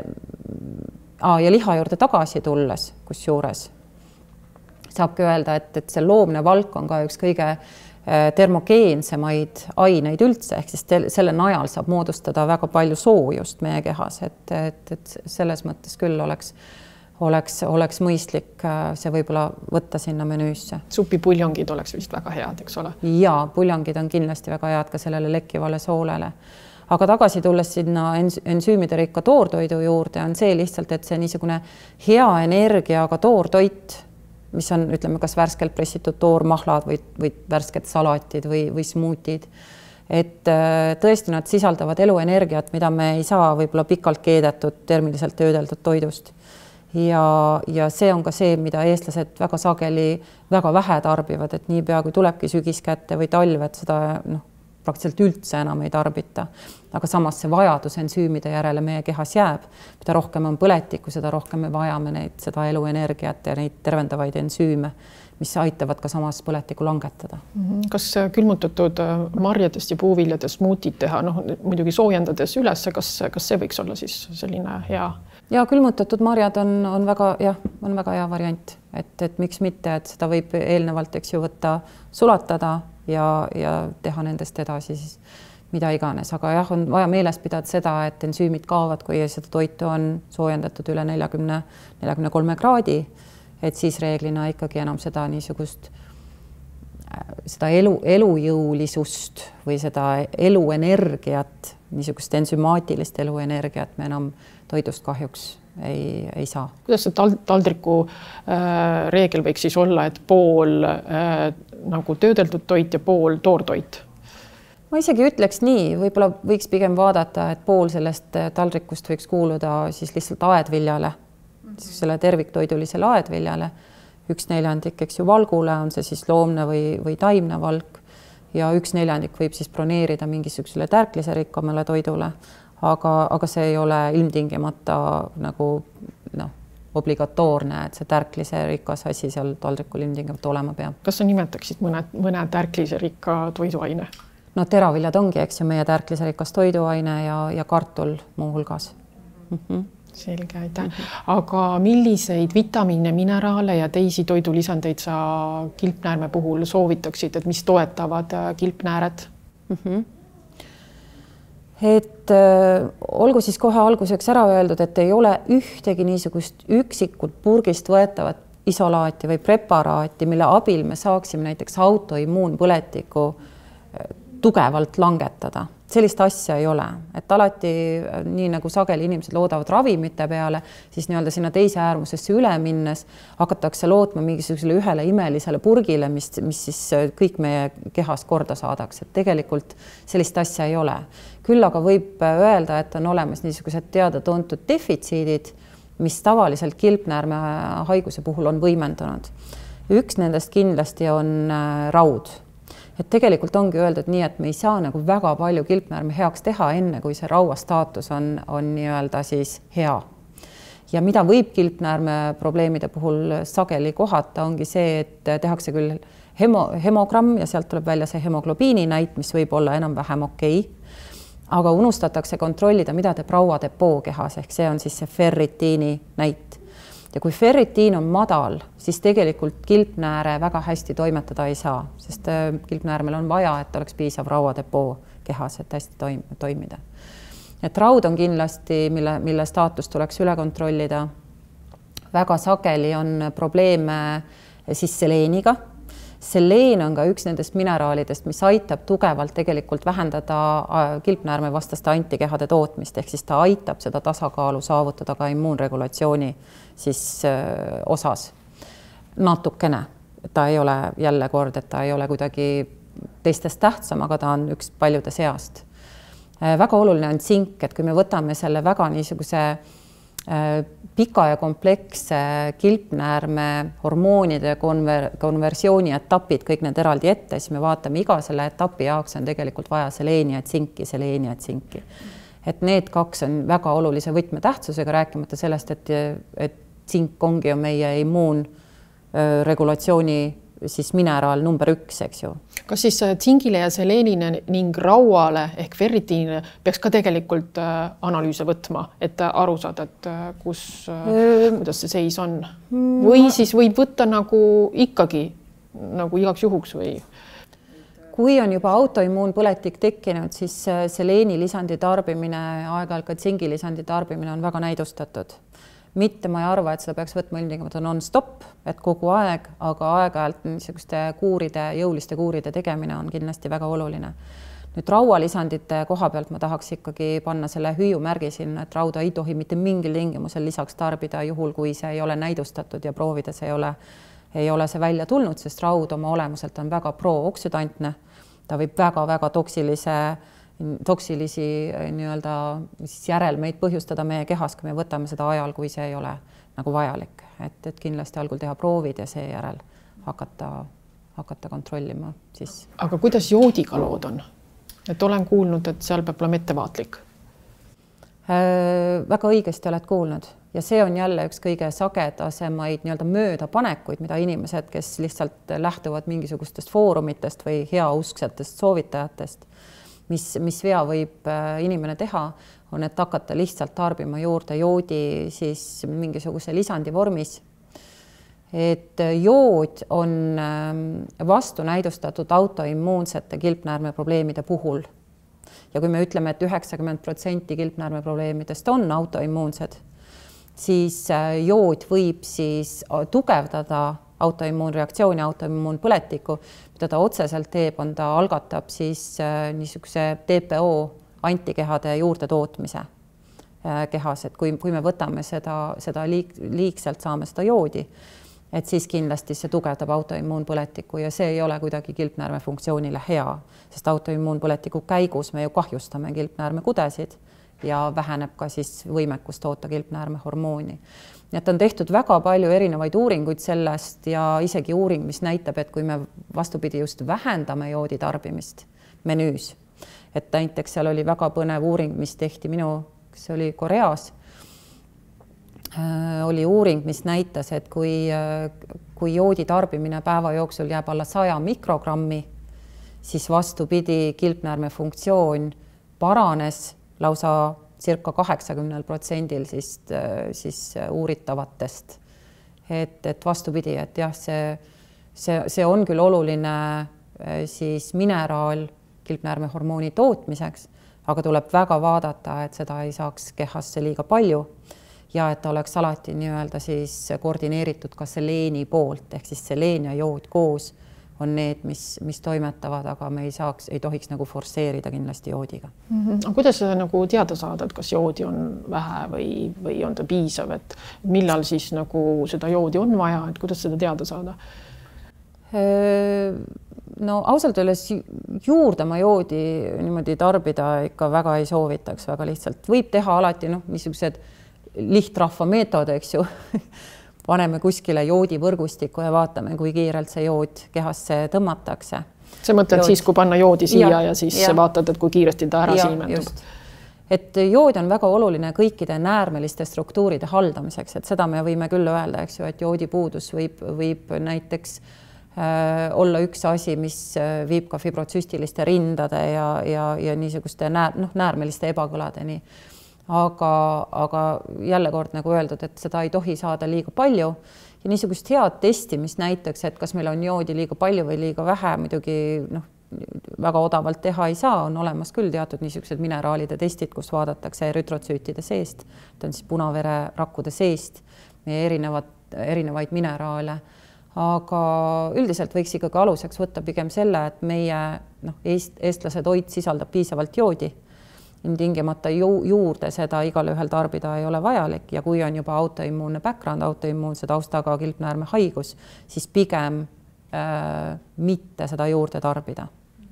ja liha juurde tagasi tulles, kus juures saabki öelda, et see loomne valk on ka üks kõige termogeensemaid aineid üldse, ehk siis selle najal saab moodustada väga palju soojust meie kehas, et selles mõttes küll oleks mõistlik see võib-olla võtta sinna menüüsse. Supipuljongid oleks vist väga head, eks ole? Jaa, puljongid on kindlasti väga head ka sellele lekkivale soolele. Aga tagasi tulles sinna ensüümide rikka toortoidu juurde on see lihtsalt, et see niisugune hea energiaga toortoit, mis on, ütleme, kas värskelt pressitud toormahlad või värsked salatid või smuutid. Et tõesti nad sisaldavad eluenergiat, mida me ei saa võib-olla pikalt keedetud, termiliselt töödeldud toidust. Ja see on ka see, mida eestlased väga sageli väga vähe tarbivad, et niipea kui tulebki sügis kätte või talv, et seda praktiliselt üldse enam ei tarbita. Aga samas see vajadus ensüümide järele meie kehas jääb. Mida rohkem on põletikku, seda rohkem me vajame seda eluenergiat ja neid tervendavaid ensüüme, mis aitavad ka samas põletikku langetada. Kas külmutatud marjadest ja puuviljadest smuutid teha, muidugi soojendades üles, kas see võiks olla siis selline hea? Ja külmutatud marjad on väga hea variant, et miks mitte, et seda võib eelnevalt, eks ju, võtta sulatada ja teha nendest edasi siis mida iganes. Aga jah, on vaja meeles pidada seda, et ensüümid kaovad, kui seda toitu on soojendatud üle 40-43 kraadi, et siis reeglina ikkagi enam seda niisugust seda elujõulisust või seda eluenergiat, niisugust ensümaatilist eluenergiat me enam toidust kahjuks ei saa. Kuidas see taldriku reegel võiks siis olla, et pool nagu töödeldud toit ja pool toortoit? Ma isegi ütleks nii, võib-olla võiks pigem vaadata, et pool sellest taldrikust võiks kuuluda siis lihtsalt aedviljale, selle terviktoidulisele aedviljale. 1/4, eks ju, valgule, on see siis loomne või taimne valk ja 1/4 võib siis broneerida mingisugusele tärklise rikkamale toidule, aga see ei ole ilmtingimata nagu obligatoorne, et see tärklise rikas asi seal taldrikul ilmtingimata olema peab. Kas sa nimetaksid mõne tärklise rikka toiduaine? No teraviljad ongi, eks ju, meie tärklise rikas toiduaine ja kartul muu hulgas. Selge, aitäh. Aga milliseid vitamiine, mineraale ja teisi toidulisandeid sa kilpnäärme puhul soovitaksid, et mis toetavad kilpnääret? et olgu siis kohe alguseks ära öeldud, et ei ole ühtegi niisugust üksikut purgist võetavat isolaati või preparaati, mille abil me saaksime näiteks autoimmuunpõletiku tugevalt langetada. Sellist asja ei ole, et alati nii nagu sageli inimesed loodavad ravimite peale, siis nii-öelda sinna teise äärmusesse üle minnes hakatakse lootma mingisugusele ühele imelisele purgile, mis siis kõik meie kehas korda saadaks, et tegelikult sellist asja ei ole. Küll aga võib öelda, et on olemas niisugused teada-tuntud defitsiidid, mis tavaliselt kilpnäärme haiguse puhul on võimendunud. Üks nendest kindlasti on raud. Et tegelikult ongi öeldud nii, et me ei saa nagu väga palju kilpnäärme heaks teha enne, kui see raua staatus on nii-öelda siis hea. Ja mida võib kilpnäärme probleemide puhul sageli kohata, ongi see, et tehakse küll hemogramm ja sealt tuleb välja see hemoglobiini näit, mis võib olla enam-vähem okei. Aga unustatakse kontrollida, mida teeb rauadepoo kehas, ehk see on siis see ferritiini näit. Ja kui ferritiin on madal, siis tegelikult kilpnääre väga hästi toimetada ei saa, sest kilpnäärmel on vaja, et oleks piisav rauadepoo kehas, et hästi toimida. Et raud on kindlasti, mille staatus tuleks üle kontrollida. Väga sageli on probleeme siis seleeniga. Seleen on ka üks nendest mineraalidest, mis aitab tugevalt tegelikult vähendada kilpnäärme vastaste antikehade tootmist, ehk siis ta aitab seda tasakaalu saavutada ka immuunregulatsiooni siis osas natukene. Ta ei ole jälle kord, et ta ei ole kuidagi teistest tähtsam, aga ta on üks paljude seast. Väga oluline on tsink, et kui me võtame selle väga niisuguse pika ja kompleksse kilpnäärme hormoonide konversiooni etapid, kõik need eraldi ette, siis me vaatame iga selle etapi jaoks on tegelikult vaja seleeni ja tsinki. Et need kaks on väga olulise võtmetähtsusega, rääkimata sellest, et tsink ongi ju meie immuunregulatsiooni siis mineraal number 1, eks ju. Kas siis tsingile ja seleenile ning rauale ehk ferritiinile peaks ka tegelikult analüüse võtma, et aru saada, et kuidas see seis on? Või siis võib võtta nagu ikkagi nagu igaks juhuks või? Kui on juba autoimmuunpõletik tekkinud, siis seleeni lisandi tarbimine, aeg-ajalt ka tsingi lisandi tarbimine on väga näidustatud. Mitte ma ei arva, et seda peaks võtma ilmtingimata non-stop, et kogu aeg, aga aeg-ajalt niisuguste jõuliste kuuride tegemine on kindlasti väga oluline. Nüüd raualisandite koha pealt ma tahaks ikkagi panna selle hüüumärgi sinna, et rauda ei tohi mitte mingil tingimusel lisaks tarbida juhul, kui see ei ole näidustatud ja proovides ei ole see välja tulnud, sest raud oma olemuselt on väga prooksüdantne. Ta võib väga-väga toksilisi nii-öelda järelmeid põhjustada meie kehas, kui me võtame seda ajal, kui see ei ole nagu vajalik. Et kindlasti algul teha proovid ja seejärel hakata kontrollima siis. Aga kuidas joodiga lood on? Et olen kuulnud, et seal peab olema ettevaatlik. Väga õigesti oled kuulnud ja see on jälle üks kõige sagedasemaid nii-öelda möödapanekuid, mida inimesed, kes lihtsalt lähtuvad mingisugustest foorumitest või heausksetest soovitajatest, mis vea võib inimene teha, on, et hakata lihtsalt tarbima juurde joodi siis mingisuguse lisandi vormis. Et jood on vastunäidustatud autoimmuunsete kilpnäärme probleemide puhul. Ja kui me ütleme, et 90% kilpnäärme probleemidest on autoimmuunsed, siis jood võib siis tugevdada autoimmuunreaktsiooni, autoimmuunpõletiku, mida ta otseselt teeb, on ta algatab siis niisuguse TPO antikehade juurde tootmise kehas, et kui me võtame seda liigselt, saame seda joodi, et siis kindlasti see tugevdab autoimmuunpõletiku ja see ei ole kuidagi kilpnäärme funktsioonile hea, sest autoimmuunpõletiku käigus me ju kahjustame kilpnäärme kudesid ja väheneb ka siis võimekus toota kilpnäärme hormooni. Nii et on tehtud väga palju erinevaid uuringuid sellest ja isegi uuring, mis näitab, et kui me vastupidi just vähendame joodi tarbimist menüüs, et näiteks seal oli väga põnev uuring, mis tehti see oli Koreas, oli uuring, mis näitas, et kui joodi tarbimine päeva jooksul jääb alla 100 mikrogrammi, siis vastupidi kilpnäärme funktsioon paranes lausa circa 80% siis uuritavatest. Et vastupidi, et jah, see on küll oluline siis mineraal kilpnäärme hormooni tootmiseks, aga tuleb väga vaadata, et seda ei saaks kehasse liiga palju ja et ta oleks alati nii-öelda siis koordineeritud ka seleeni poolt, ehk siis seleen ja jood koos on need, mis toimetavad, aga me ei tohiks nagu forsseerida kindlasti joodiga. Aga kuidas seda nagu teada saada, et kas joodi on vähe või on ta piisav, et millal siis nagu seda joodi on vaja, et kuidas seda teada saada? No ausalt öeldes juurde ma joodi niimoodi tarbida ikka väga ei soovitaks, väga lihtsalt. Võib teha alati niisugused lihtrahva meetod, eks ju. Paneme kuskile joodivõrgustikku ja vaatame, kui kiirelt see jood kehasse tõmmatakse. See mõtled siis, kui panna joodi siia ja siis vaatad, et kui kiiresti ta ära siimendub. Et jood on väga oluline kõikide näärmeliste struktuuride haldamiseks, et seda me võime küll öelda, eks ju, et joodipuudus võib näiteks olla üks asi, mis viib ka fibrotsüstiliste rindade ja niisuguste näärmeliste ebakõladeni. Aga jälle kord nagu öeldud, et seda ei tohi saada liiga palju ja niisugust head testi, mis näitaks, et kas meil on joodi liiga palju või liiga vähe, muidugi väga odavalt teha ei saa, on olemas küll teatud niisugused mineraalide testid, kus vaadatakse eritrotsüütide seest, ta on siis punavererakkude seest, meie erinevaid mineraale, aga üldiselt võiks ikkagi aluseks võtta pigem selle, et meie eestlase toit sisaldab piisavalt joodi. Tingimata juurde seda igal ühel tarbida ei ole vajalik ja kui on juba autoimmuunne background, autoimmuunse taustaga kilpnäärme haigus, siis pigem mitte seda juurde tarbida.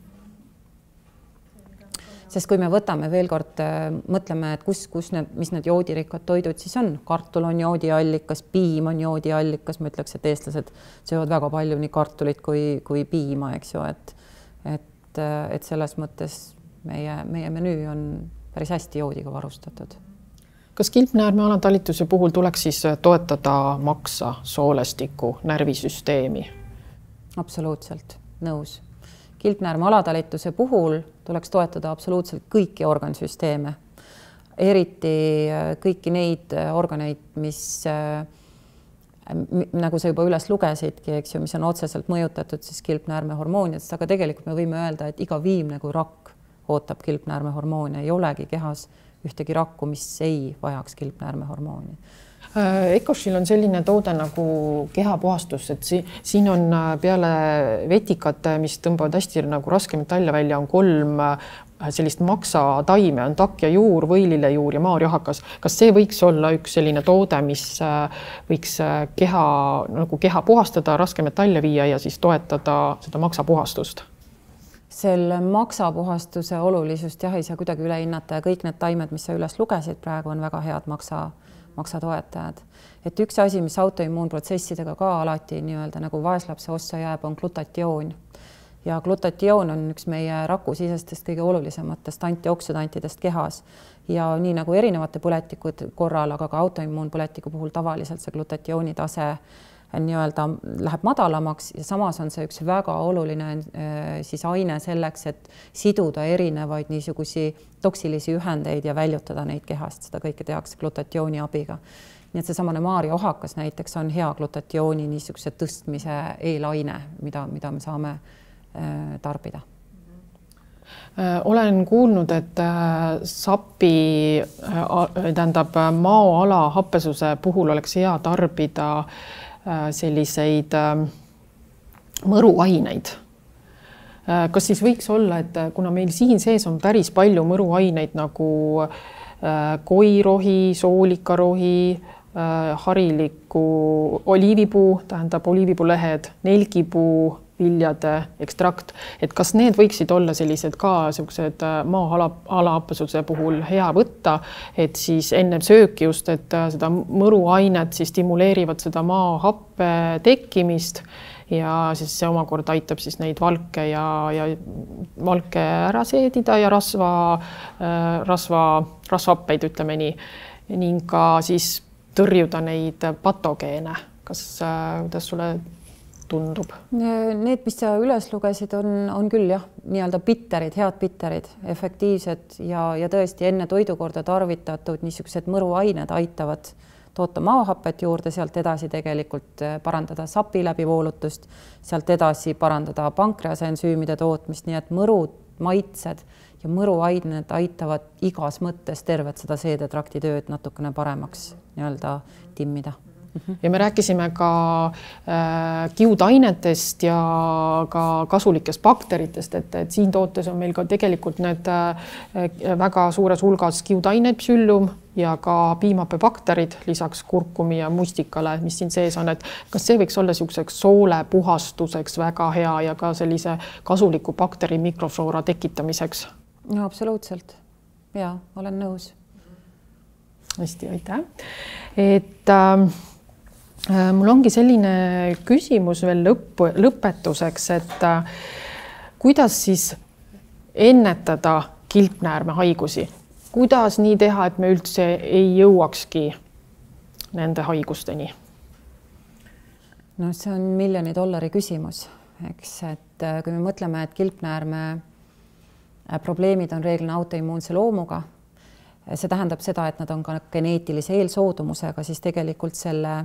Sest kui me võtame veel kord, mõtleme, et mis need joodirikkad toidud siis on. Kartul on joodiallikas, piim on joodiallikas. Ma ütleks, et eestlased söövad väga palju nii kartulit kui piima, eks ju, et selles mõttes meie menüü on päris hästi joodiga varustatud. Kas kilpnäärme alatalituse puhul tuleks siis toetada maksa, soolestiku, närvisüsteemi? Absoluutselt, nõus. Kilpnäärme alatalituse puhul tuleks toetada absoluutselt kõiki organsüsteeme, eriti kõiki neid organeid, mis nagu sa juba üles lugesidki, eks ju, mis on otseselt mõjutatud siis kilpnäärme hormoonidest, aga tegelikult me võime öelda, et iga viimne kui rakk ootab kilpnäärme hormoone, ei olegi kehas ühtegi rakku, mis ei vajaks kilpnäärme hormooni. Ecoshil on selline toode nagu kehapuhastus, et siin on peale vetikate, mis tõmbavad hästi nagu raske metalle välja, on 3 sellist maksataime, on takk ja juur, võililejuur ja maarjahakas. Kas see võiks olla üks selline toode, mis võiks keha puhastada, raske metalle viia ja siis toetada seda maksapuhastust? Selle maksapuhastuse olulisust ei saa kuidagi üle hinnata ja kõik need taimed, mis sa üles lugesid praegu, on väga head maksatoetajad. Et üks asi, mis autoimmuunprotsessidega ka alati nii-öelda nagu vaeslapse ossa jääb, on glutatioon. Ja glutatioon on üks meie rakusisestest kõige olulisematest antioksidantidest kehas. Ja nii nagu erinevate põletikud korral, aga ka autoimmuunpõletiku puhul tavaliselt see glutatiooni tase nii-öelda läheb madalamaks ja samas on see üks väga oluline siis aine selleks, et siduda erinevaid niisugusi toksilisi ühendeid ja väljutada neid kehast. Seda kõike tehakse glutatiooni abiga. Nii et seesamane maarjahakas näiteks on hea glutatiooni niisuguse tõstmise eelaine, mida me saame tarbida. Olen kuulnud, et sapi, tähendab maoala happesuse puhul oleks hea tarbida selliseid mõruaineid. Kas siis võiks olla, et kuna meil siin sees on päris palju mõruaineid nagu koirohi, soolikarohi, hariliku oliivipuu, tähendab oliivipuulehed, nelgipuu, viljade ekstrakt, et kas need võiksid olla sellised ka sellised maa-alahappesuse puhul hea võtta, et siis enne sööki just, et seda mõruainet siis stimuleerivad seda maahappe tekkimist ja siis see omakorda aitab siis neid valke ja valke ära seedida ja rasvhappeid, ütleme nii, ning ka siis tõrjuda neid patogeene. Kuidas sulle tundub? Need, mis sa üles lugesid, on küll jah, nii-öelda bitterid, head bitterid, efektiivsed ja tõesti enne toidukorda tarvitatud niisugused mõruained aitavad toota maahapet juurde, sealt edasi tegelikult parandada sapi läbivoolutust, sealt edasi parandada pankrease ensüümide tootmist, nii et mõrud, maitsed ja mõruained aitavad igas mõttes tervet seda seedetrakti tööd natukene paremaks nii-öelda timmida. Ja me rääkisime ka kiudainetest ja ka kasulikest bakteritest, et siin tootes on meil ka tegelikult need väga suures hulgas kiudaineid, psüllum ja ka piimhappebakterid lisaks kurkumi ja mustikale, mis siin sees on, et kas see võiks olla niisuguseks soole puhastuseks väga hea ja ka sellise kasuliku bakteri mikrofloora tekitamiseks? No absoluutselt. Ja, olen nõus. Hästi, aitäh. Et mul ongi selline küsimus veel lõpetuseks, et kuidas siis ennetada kilpnäärmehaigusi? Kuidas nii teha, et me üldse ei jõuakski nende haigusteni? No see on $1 miljoni küsimus, eks, et kui me mõtleme, et kilpnäärme probleemid on reeglina autoimmuunse loomuga, see tähendab seda, et nad on ka geneetilise eelsoodumusega, siis tegelikult selle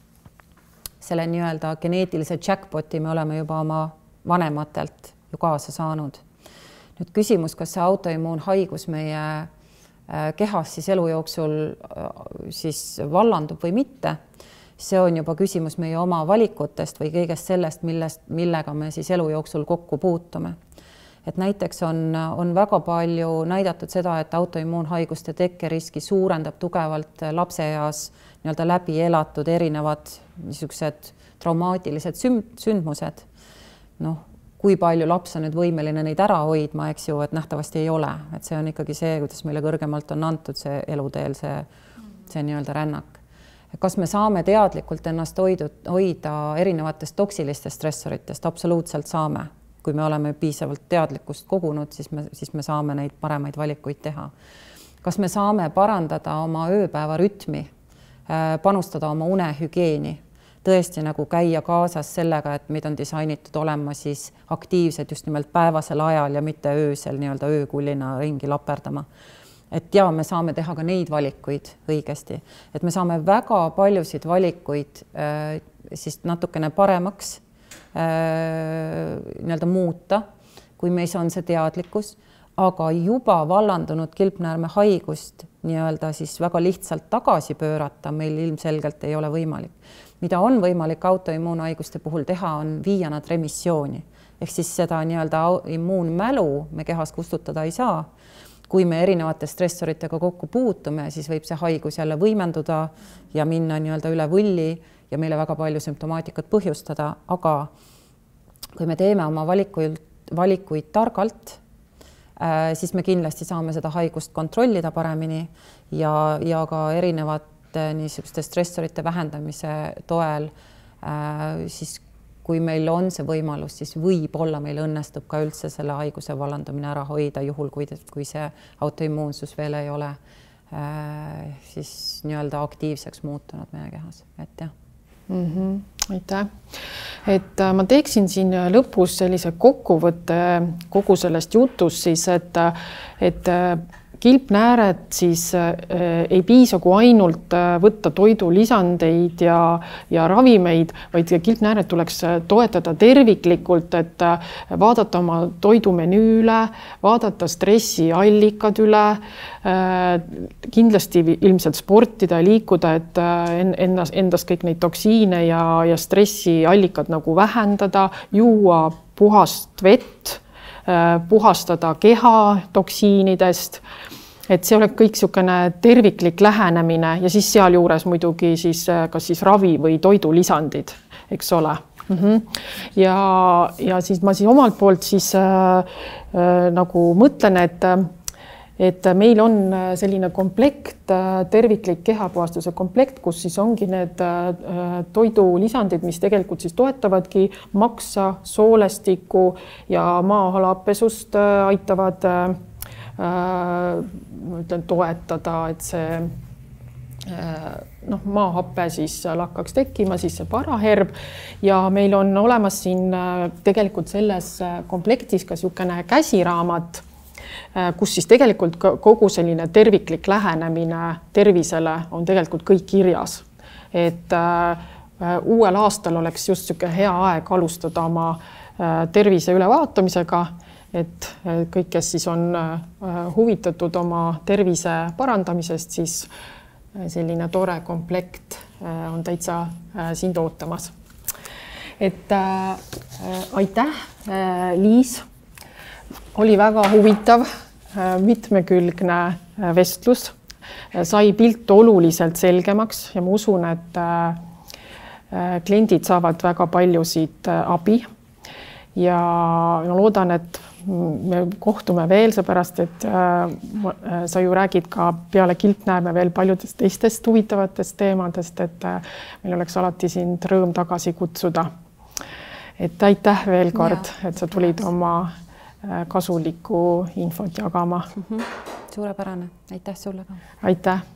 nii-öelda geneetilise jackpoti me oleme juba oma vanematelt ju kaasa saanud. Nüüd küsimus, kas see autoimmuunhaigus meie kehas siis elu jooksul siis vallandub või mitte, see on juba küsimus meie oma valikutest või kõigest sellest, millega me siis elu jooksul kokku puutume. Et näiteks on väga palju näidatud seda, et autoimmuunhaiguste tekkeriski suurendab tugevalt lapseeas nii-öelda läbi elatud erinevad niisugused traumaatilised sündmused. Noh, kui palju laps on nüüd võimeline neid ära hoidma, eks ju, et nähtavasti ei ole. Et see on ikkagi see, kuidas meile kõrgemalt on antud see eluteel, see nii-öelda rännak. Kas me saame teadlikult ennast hoida erinevatest toksilistest stressoritest? Absoluutselt saame. Kui me oleme piisavalt teadlikkust kogunud, siis me saame neid paremaid valikuid teha. Kas me saame parandada oma ööpäeva rütmi, panustada oma unehügieeni, tõesti nagu käia kaasas sellega, et meid on disainitud olema siis aktiivsed just nimelt päevasel ajal ja mitte öösel nii-öelda öökullina ringi laperdama. Et ja, me saame teha ka neid valikuid õigesti, et me saame väga paljusid valikuid siis natukene paremaks nii-öelda muuta, kui meis on see teadlikkus, aga juba vallandunud kilpnäärme haigust nii-öelda siis väga lihtsalt tagasi pöörata meil ilmselgelt ei ole võimalik. Mida on võimalik autoimmuunhaiguste puhul teha, on viia nad remissiooni. Ehk siis seda nii-öelda immuunmälu me kehas kustutada ei saa. Kui me erinevate stressoritega kokku puutume, siis võib see haigus jälle võimenduda ja minna nii-öelda üle võlli ja meile väga palju sümptomaatikat põhjustada, aga kui me teeme oma valikuid targalt, siis me kindlasti saame seda haigust kontrollida paremini ja ka erinevate niisuguste stressorite vähendamise toel, siis kui meil on see võimalus, siis võib-olla meil õnnestub ka üldse selle haiguse vallandumine ära hoida, juhul kui see autoimmuunsus veel ei ole siis nii-öelda aktiivseks muutunud meie kehas, et jah. Aitäh. Et ma teeksin siin lõpus sellise kokkuvõtte kogu sellest jutust siis, et kilpnääred siis ei piisa kui ainult võtta toidulisandeid ja ravimeid, vaid kilpnääred tuleks toetada terviklikult, et vaadata oma toidumenüü üle, vaadata stressiallikad üle, kindlasti ilmselt sportida ja liikuda, et endas kõik neid toksiine ja stressiallikad nagu vähendada, juua puhast vett, puhastada keha toksiinidest, et see oleks kõik niisugune terviklik lähenemine ja siis sealjuures muidugi siis kas siis ravi või toidulisandid, eks ole. Ja siis ma siis omalt poolt siis nagu mõtlen, et meil on selline komplekt, terviklik kehapuhastuse komplekt, kus siis ongi need toidulisandid, mis tegelikult siis toetavadki maksa, soolestikku ja maa-halapesust aitavad toetada, et see maahappe siis lakkaks tekkima, siis see paraherb ja meil on olemas siin tegelikult selles komplektis ka niisugune käsiraamat, kus siis tegelikult kogu selline terviklik lähenemine tervisele on tegelikult kõik kirjas. Et uuel aastal oleks just niisugune hea aeg alustada oma tervise ülevaatamisega et kõik, kes siis on huvitatud oma tervise parandamisest, siis selline tore komplekt on täitsa sind ootamas. Et aitäh, Liis. Oli väga huvitav, mitmekülgne vestlus. Sai pilt oluliselt selgemaks ja ma usun, et kliendid saavad väga palju siit abi. Ja ma loodan, et me kohtume veel, seepärast, et sa ju räägid ka peale Kilpnäärme veel paljudest teistest huvitavatest teemadest, et meil oleks alati sind rõõm tagasi kutsuda. Et aitäh veel kord, et sa tulid oma kasulikku infot jagama. Suurepärane, aitäh sulle ka. Aitäh.